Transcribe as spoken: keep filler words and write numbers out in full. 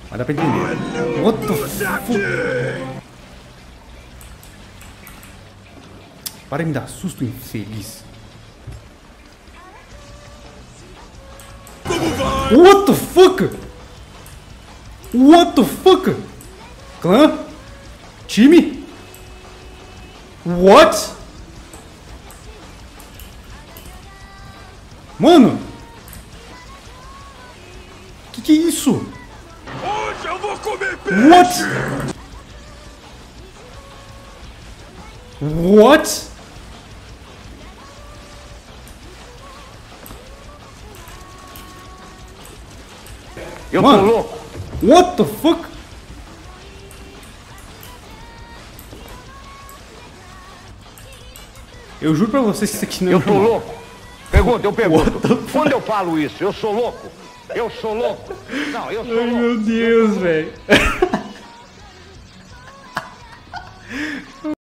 Mas dá pra entender. What the fuck? Para de me dar susto, infeliz. What the fuck? What the fuck? Clã? Time? What? Mano? Que que é isso? Hoje eu vou comer peixe! What? What? Eu Mano, tô louco! What the fuck? Eu juro pra vocês que isso aqui não é Eu tô normal. louco! Pergunta, eu pergunto. Quando eu falo isso, eu sou louco? Eu sou louco? Não, eu sou Ai, louco. meu Deus, velho.